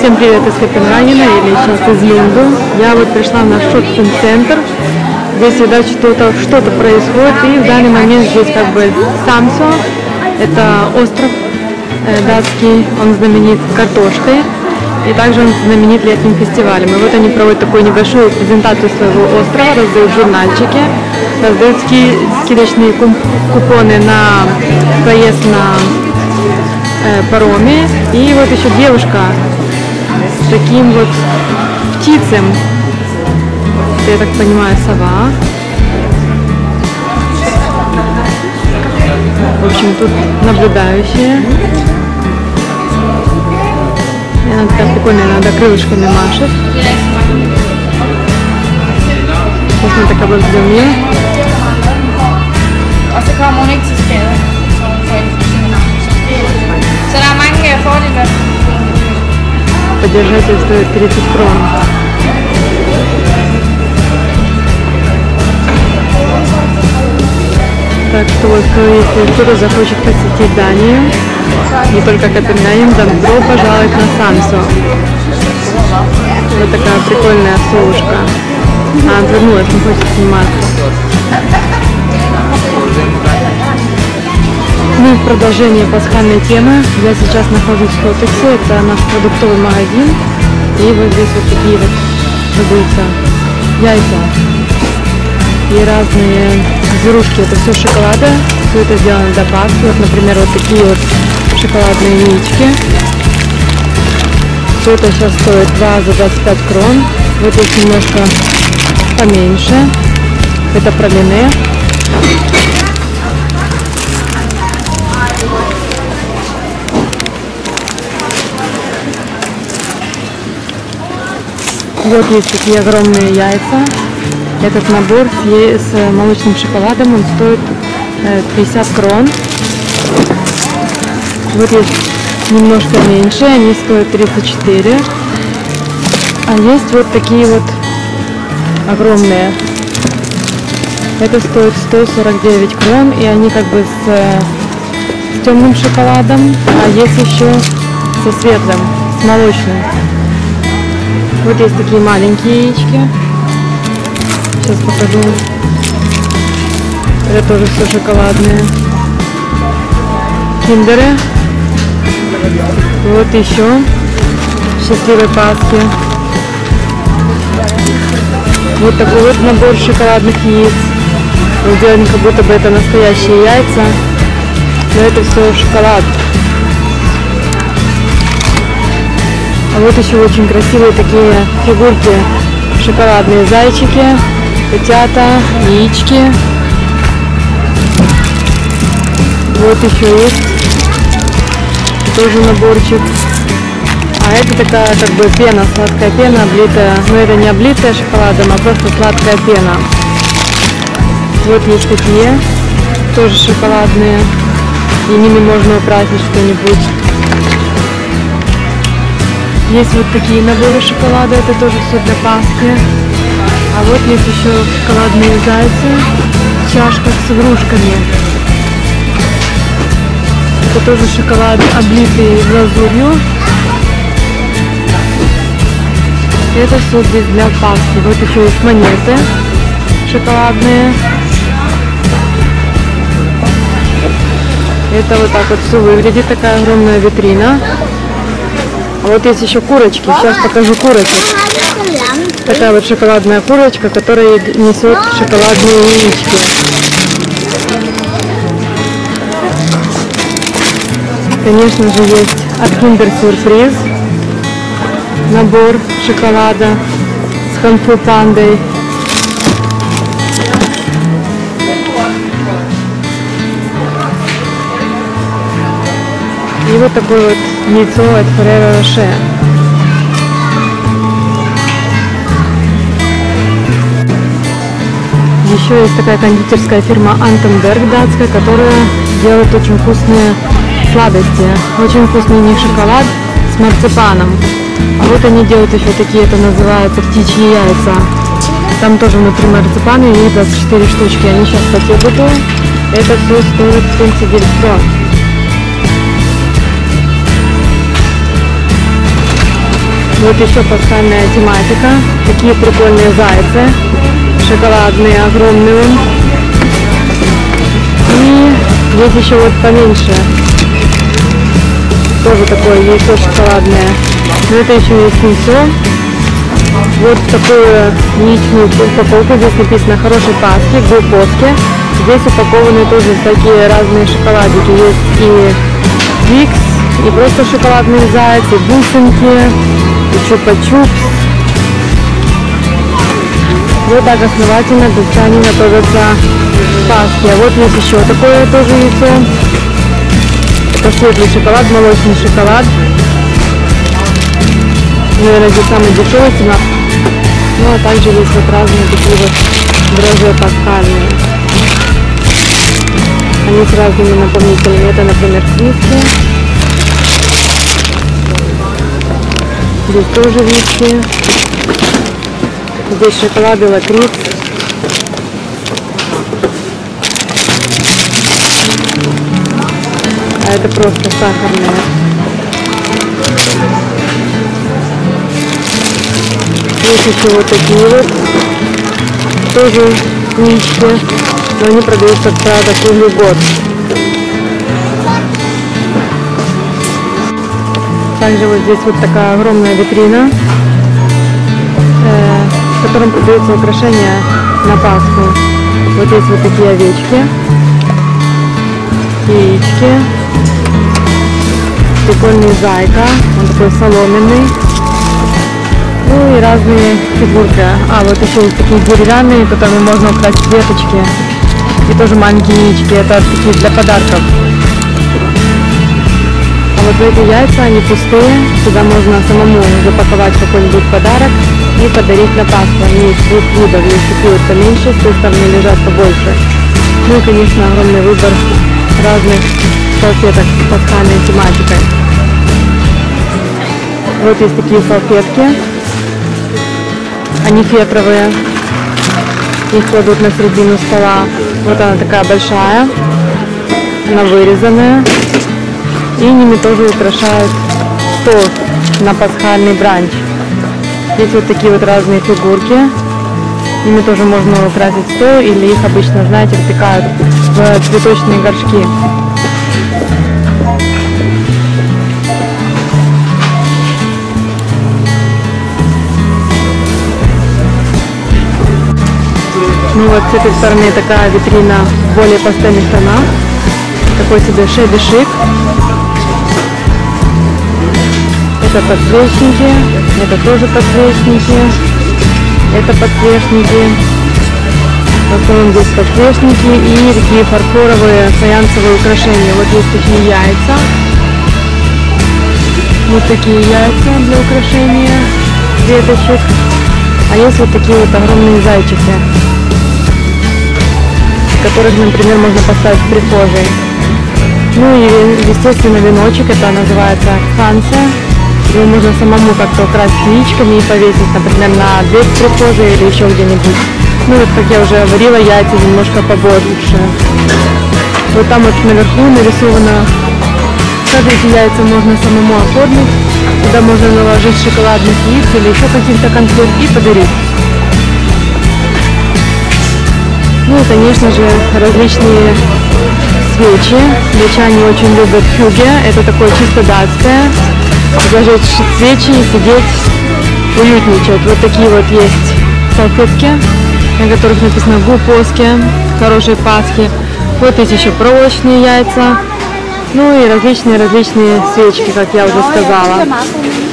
Всем привет из Копенгагена, или сейчас из Лунду. Я вот пришла в наш шоппинг-центр. Здесь всегда что-то происходит, и в данный момент здесь как бы Самсо. Это остров датский, он знаменит картошкой, и также он знаменит летним фестивалем. И вот они проводят такую небольшую презентацию своего острова, раздают журнальчики, раздают скидочные купоны на проезд на пароме. И вот еще девушка с таким вот птицем, я так понимаю, сова. В общем, тут наблюдающие. И она такая прикольная, иногда крылышками машет. Сейчас мы так обождем ее. Поддержатель стоит 30 крон. Так что вот, если кто-то захочет посетить Данию, не только Копенгаген, добро пожаловать на Самсо. Вот такая прикольная совушка. Она отвернулась, не хочет сниматься. Ну и в продолжение пасхальной темы я сейчас нахожусь в Хотексе, это наш продуктовый магазин. И вот здесь вот такие вот продаются яйца и разные зверушки. Это все шоколада, все это сделано до Пасхи. Вот, например, вот такие вот шоколадные яички. Все это сейчас стоит 2 за 25 крон. Вот здесь немножко поменьше. Это пралине. Вот есть такие огромные яйца. Этот набор с молочным шоколадом, он стоит 50 крон. Вот есть немножко меньше, они стоят 34. А есть вот такие вот огромные. Это стоит 149 крон, и они как бы с темным шоколадом, а есть еще со светлым, с молочным. Вот есть такие маленькие яички. Сейчас покажу. Это тоже все шоколадные. Киндеры. Вот еще. Счастливой Пасхи. Вот такой вот набор шоколадных яиц. Сделано, как будто бы это настоящие яйца. Но это все шоколад. А вот еще очень красивые такие фигурки. Шоколадные зайчики, котята, яички. Вот еще есть тоже наборчик. А это такая как бы пена, сладкая пена, облитая, но это не облитая шоколадом, а просто сладкая пена. Вот есть такие, тоже шоколадные, и ними можно украсить что-нибудь. Есть вот такие наборы шоколада, это тоже все для Пасхи. А вот есть еще шоколадные зайцы в чашках с игрушками. Это тоже шоколад, облитый глазурью. Это все здесь для Пасхи. Вот еще есть монеты шоколадные. Это вот так вот все выглядит, такая огромная витрина. А вот есть еще курочки. Сейчас покажу курочек. Такая вот шоколадная курочка, которая несет шоколадные яички. Конечно же, есть от Kinder Surprise набор шоколада с кунг-фу пандой. И вот такое вот яйцо от Ferrero Rocher. Еще есть такая кондитерская фирма Антенберг датская, которая делает очень вкусные сладости. Очень вкусный у них шоколад с марципаном. А вот они делают еще такие, это называется птичьи яйца. Там тоже внутри марципана, и их 24 штучки. Они сейчас по тегуту. Это все стоит 79 крон. Вот еще пасхальная тематика. Такие прикольные зайцы. Шоколадные, огромные он. И здесь еще вот поменьше. Тоже такое яйцо шоколадное. Но это еще есть не все. Вот такую яичную упаковку. Здесь написано «Хорошей Пасхи», «Глупоски». Здесь упакованы тоже всякие разные шоколадики. Есть и Твикс, и просто шоколадные зайцы, бусинки, и чупа-чупс. Вот так основательно датчане готовятся к Пасхе. А вот есть еще такое тоже яйцо. Это светлый шоколад, молочный шоколад. Наверное, здесь самый дешевый цена. Ну а также есть вот разные такие вот дрожжи пасхальные. Они с разными наполнителями. Это, например, виски. Здесь тоже виски. Здесь шоколад и лакриц. А это просто сахарные. Есть еще вот такие вот. Тоже книжки. Но они продаются, правда, круглый год. Также вот здесь вот такая огромная витрина, в котором продаются украшения на Пасху. Вот есть вот такие овечки, яички, прикольный зайка, он такой соломенный. Ну и разные фигурки. А вот еще есть такие деревянные, которыми можно украсить веточки. И тоже маленькие яички, это такие для подарков. А вот эти яйца, они пустые, сюда можно самому запаковать какой-нибудь подарок и подарить на Пасху. Они есть двух видов, есть такие вот поменьше, с той стороны лежат побольше. Ну и, конечно, огромный выбор разных салфеток с пасхальной тематикой. Вот есть такие салфетки, они фетровые. Их кладут на середину стола. Вот она такая большая. Она вырезанная. И ними тоже украшают стол на пасхальный бранч. Здесь вот такие вот разные фигурки. Ими тоже можно украсить стол, или их обычно, знаете, втыкают в цветочные горшки. Ну вот с этой стороны такая витрина в более пастельных тонах. Такой себе шеби шик. Это подсвечники, это тоже подсвечники, это подсвечники. В основном здесь подсвечники и такие фарфоровые фаянсовые украшения. Вот есть такие яйца. Вот такие яйца для украшения веточек. А есть вот такие вот огромные зайчики, которых, например, можно поставить в прихожей. Ну и, естественно, веночек, это называется ханса. Его можно самому как-то украсить яичками и повесить, например, на дверь в прихожей или еще где-нибудь. Ну вот, как я уже говорила, яйца немножко побольше. Вот там вот наверху нарисовано, как эти яйца можно самому оформить. Туда можно наложить шоколадных яиц или еще каких-то конфет и подарить. Ну и, конечно же, различные свечи. Датчане очень любят хюге. Это такое чисто датское. Зажечь свечи и сидеть, уютничать. Вот такие вот есть салфетки, на которых написано «Глупоски», «Хорошей Пасхи». Вот есть еще проволочные яйца. Ну и различные свечки, как я уже сказала.